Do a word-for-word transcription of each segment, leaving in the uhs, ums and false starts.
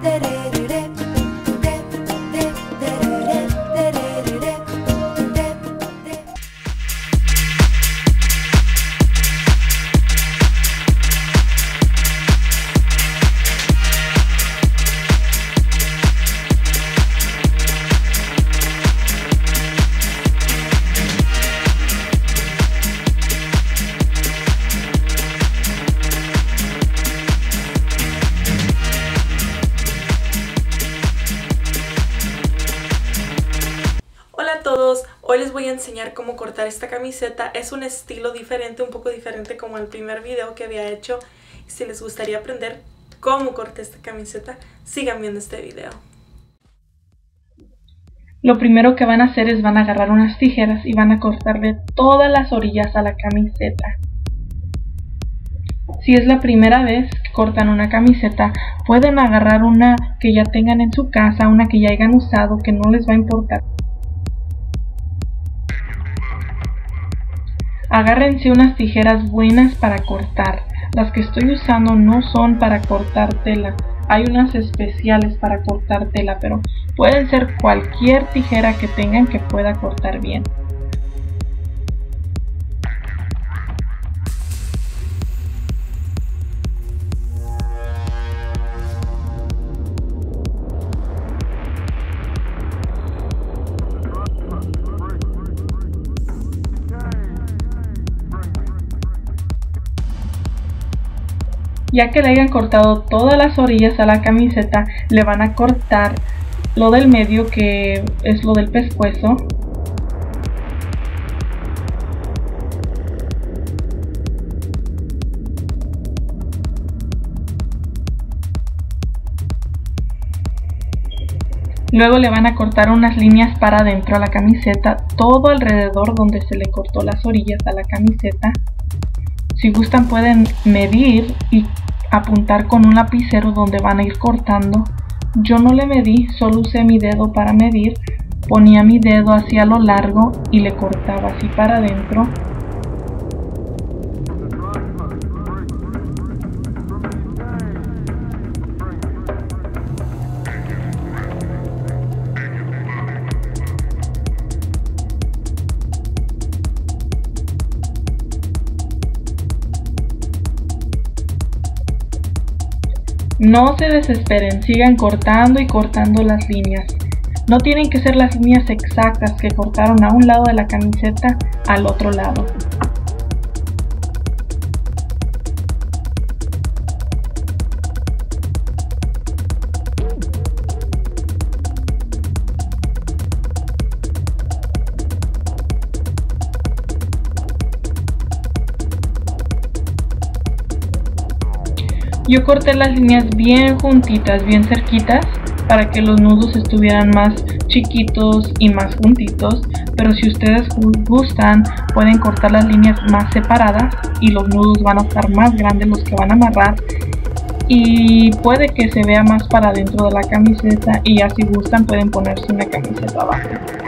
Hoy les voy a enseñar cómo cortar esta camiseta. Es un estilo diferente, un poco diferente como el primer video que había hecho. Si les gustaría aprender cómo corté esta camiseta, sigan viendo este video. Lo primero que van a hacer es van a agarrar unas tijeras y van a cortarle todas las orillas a la camiseta. Si es la primera vez que cortan una camiseta, pueden agarrar una que ya tengan en su casa, una que ya hayan usado, que no les va a importar. Agárrense unas tijeras buenas para cortar. Las que estoy usando no son para cortar tela. Hay unas especiales para cortar tela, pero pueden ser cualquier tijera que tengan que pueda cortar bien. Ya que le hayan cortado todas las orillas a la camiseta, le van a cortar lo del medio, que es lo del pescuezo. Luego le van a cortar unas líneas para adentro a la camiseta, todo alrededor donde se le cortó las orillas a la camiseta. Si gustan pueden medir y apuntar con un lapicero donde van a ir cortando. Yo no le medí, solo usé mi dedo para medir. Ponía mi dedo hacia lo largo y le cortaba así para adentro. No se desesperen, sigan cortando y cortando las líneas. No tienen que ser las líneas exactas que cortaron a un lado de la camiseta al otro lado. Yo corté las líneas bien juntitas, bien cerquitas, para que los nudos estuvieran más chiquitos y más juntitos, pero si ustedes gustan pueden cortar las líneas más separadas y los nudos van a estar más grandes los que van a amarrar, y puede que se vea más para adentro de la camiseta, y ya si gustan pueden ponerse una camiseta abajo.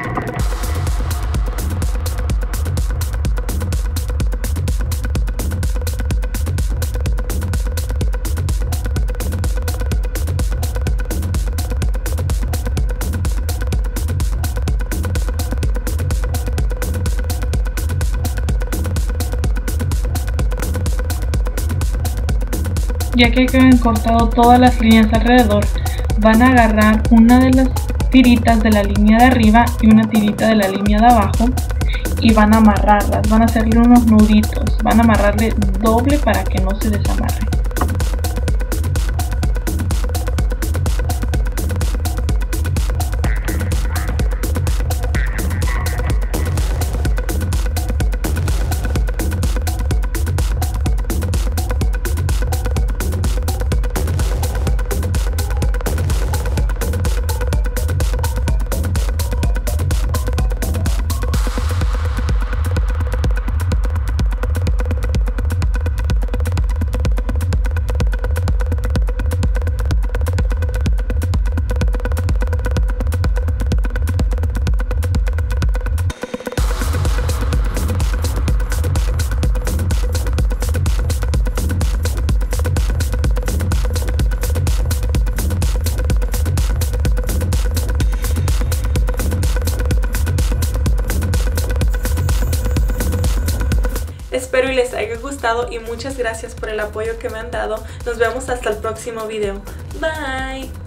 Ya que hayan cortado todas las líneas alrededor, van a agarrar una de las tiritas de la línea de arriba y una tirita de la línea de abajo y van a amarrarlas, van a hacerle unos nuditos, van a amarrarle doble para que no se desamarre. Espero y les haya gustado y muchas gracias por el apoyo que me han dado. Nos vemos hasta el próximo video. Bye.